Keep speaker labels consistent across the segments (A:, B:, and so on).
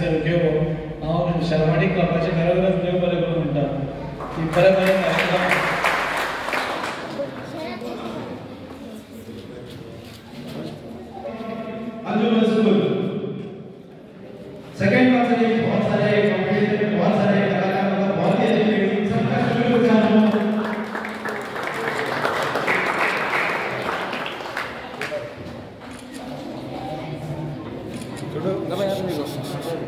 A: घेवो हांव शर्माडी क्लबाचे खरोखरच देव बरें करूं म्हणटा की बरें बरें
B: अंजुमन स्कूल सेकंड क्लास में बहुत सारे कॉम्पिटिशन में बहुत सारे कलाकार मतलब बहुत ही अच्छी सबका शुरू करता हूं छोड़ो ना यार मेरे को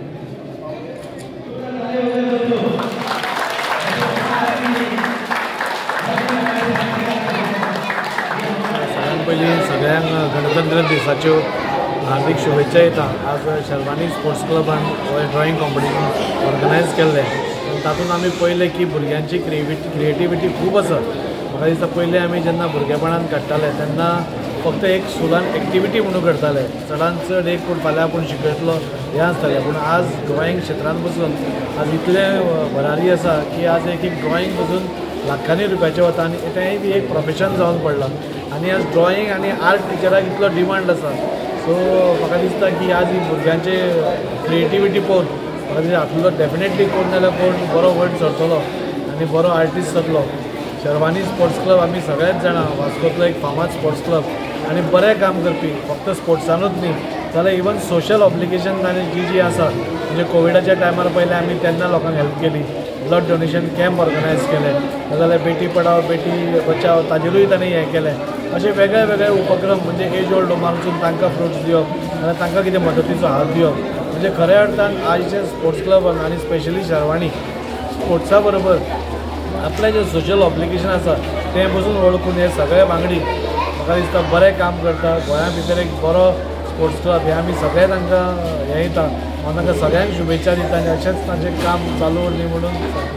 A: पयलीं सगळ्यांक गणतंत्र दिसाच्यो हार्दिक शुभेच्छा येता। आज शर्वानी स्पोर्ट्स क्लबान ड्रॉइंग कॉम्पिटिशन ऑर्गनायज केल्लें तातूंत आमी पळयलें की भुरग्यांची क्रिएटिविटी खूब आसा। म्हाका दिसता पयलीं आमी जेन्ना भुरगेपणांत काडटाले तेन्ना फक्त एक स्कुलान एक्टिविटी म्हणून करताले, चडांत चड एक पूण फाल्यां आपूण शिकयतलो हें आसतालें। पूण आज ड्रॉइंग क्षेत्रांत बसून आज इतलें भरारी आसा की आज एक ड्रॉइंग बसून लाखांनी रुपयाचें वता आनी तेंय बी एक प्रोफेशन जावन पडलां। आनी आज ड्रॉइंग आनी आर्ट टिचराक इतलो डिमांड आसा। सो म्हाका दिसता की आज ही भुरग्यांचे क्रिएटिविटी पळोवन म्हाका दिसता हातूंतलो डेफिनेटली कोण नाल्यार कोण बरो वयर सरतलो आनी बरो आर्टिस्ट जातलो। शर्वानी स्पोर्ट्स क्लब आमी सगळेच जाणां वास्कोंतलो एक फामाद स्पोर्ट्स क्लब आनी बरें काम करपी, फक्त स्पोर्ट्सानूच न्ही जाल्यार इवन सोशल ऑब्लिगेशन आनी जी आसा म्हणजे कोविडाच्या टायमार पयलें आमी तेन्ना लोकांक हेल्प केली, ब्लड डोनेशन कॅम्प ऑर्गनायज केले, नाजाल्यार बेटी पढाओ बेटी बचाओ ताजेरूय ताणें हें केलें। अशे वेगळे वेगळे उपक्रम म्हणजे एज ओल्ड होमार वचून तांकां फ्रुट्स दिवप नाजाल्यार तांकां कितें मदतीचो हात दिवप म्हणजे खऱ्या अर्थान आयचे स्पोर्ट्स क्लबान आनी स्पेशली शर्वाणी स्पोर्ट्सा बरोबर आपलें जें सोशल ऑब्लिगेशन आसा तें पसून वळखून हे सगळे वांगडी म्हाका दिसता बरें काम करता। गोंया भितर एक बरो स्पोर्ट्स क्लब हे आमी सगळे तांकां हें दिता, हांव तांकां सगळ्यांक शुभेच्छा दिता आनी अशेंच तांचें काम चालू उरली म्हणून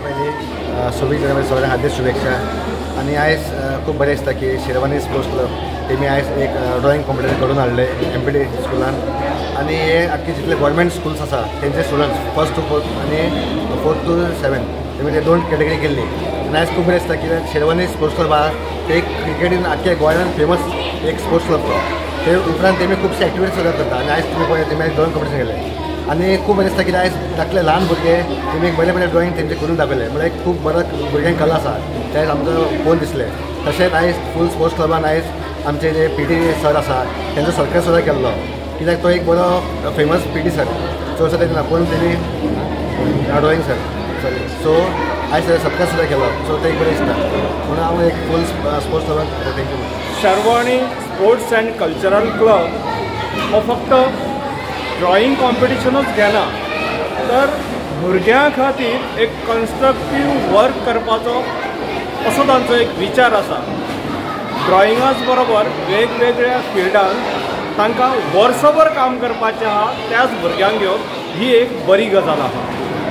C: पयलीं सगळ्यांक हार्दिक शुभेच्छा। आनी आयज खूब बरें दिसता की शेरवानी स्पोर्ट्स क्लब तेमी आयज एक ड्रॉइंग कॉम्पिटिशन घडोवन हाडलें MPD स्कुलान आनी हे आख्खे जितले गव्हर्मेंट स्कुल्स आसा तेंचे स्टुडंट्स 1st to 4th आनी 4th to 7th तेमी ते 2 कॅटेगरी केल्ली। आनी आयज खूब बरें दिसता कित्याक शेरवानी स्पोर्ट्स क्लब आहा ते एक क्रिकेटीन आख्या गोंयांत फेमस एक स्पोर्ट्स क्लब तो ते उपरांत तेमी खुबशे एक्टिविटीज सुद्दां करता आनी आयज तुमी पळय तेमी आयज ड्रॉइंग कॉम्पिटिशन केलें आनी खूब बरें दिसता की आयज धाकले ल्हान भुरगे तेमी एक बरें बरें ड्रॉइंग तेंचे करून दाखयलें म्हणजे एक खूब बरो भुरग्यांक कला आसा ते आयज आमकां पळोवन दिसलें। तशेंच आयज फूल स्पोर्ट्स क्लबान आयज आमचे जे PT सर आसा तेंचो सत्कार सुद्दां केल्लो कित्याक तो एक बरो फेमस PT सर सो आसा तेन्ना पूण तेणी ड्रॉइंग सर सो आयज सत्कार सुद्दां केलो सो ते एक बरें दिसता म्हणून हांव एक फूल स्पोर्ट्स क्लबान thank you.
D: Sharvani sports and cultural club हो फक्त ड्रॉइंग कॉम्पिटिशनूच घेना तर भुरग्यां खातीर एक कन्स्ट्रक्टीव वर्क करपाचो असो तांचो एक विचार आसा। ड्रॉइंगाच बरोबर वेगवेगळ्या फिल्डांत तांकां वर्सभर काम करपाचें आहा त्याच भुरग्यांक घेवन ही एक बरी गजाल आहा।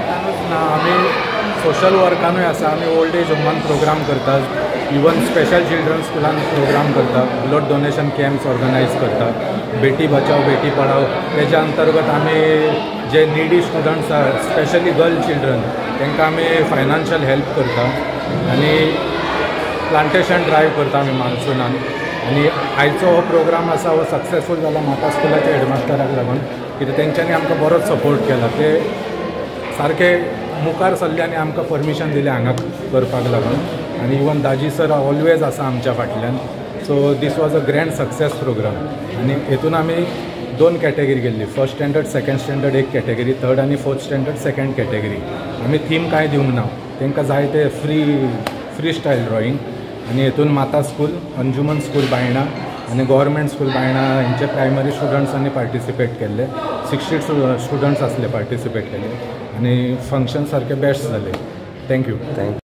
E: आमी सोशल वर्कानूय आसा, आमी ओल्ड एज होमान प्रोग्राम करतात, इवन स्पेशल चिल्ड्रन स्कुलान प्रोग्राम करतात, ब्लड डोनेशन कॅम्प्स ऑर्गनायज करतात, बेटी बचाओ बेटी पढाओ तेच्या अंतर्गत आमी जे निडी स्टुडंट्स आसा स्पेशली गर्ल चिल्ड्रन तांकां आमी फायनान्शियल हेल्प करता आनी प्लांटेशन ड्रायव करता आमी मान्सूनान। आनी आयचो हो प्रोग्राम आसा हो सक्सेसफूल जाला म्हाका स्कुलाच्या हेडमास्टराक लागून कित्याक तेंच्यांनी आमकां बरोच सपोर्ट केला, ते सारके मुखार सरले आनी आमकां परमिशन दिलें हांगा करपाक लागून आनी इवन दाजी सर ऑलवेज आसा आमच्या फाटल्यान। So this was a grand success programme आनी हेतून आमी 2 कॅटेगरी केल्ली, 1st स्टँडर्ड 2nd स्टँडर्ड एक कॅटेगरी, 3rd आनी 4th स्टँडर्ड 2nd कॅटेगरी। आमी थीम कांय दिवंक ना, तांकां जाय ते फ्री स्टायल ड्रॉइंग आनी हेतून माता स्कूल, अंजुमन स्कूल बायणा आनी गव्हर्मेंट स्कूल बायणा हेंचे प्रायमरी स्टुडंट्सांनी पार्टिसिपेट केल्ले, 60 स्टुडंट्स आसले पार्टिसिपेट केले आनी फंक्शन सारके बेस्ट जाले। थँक्यू।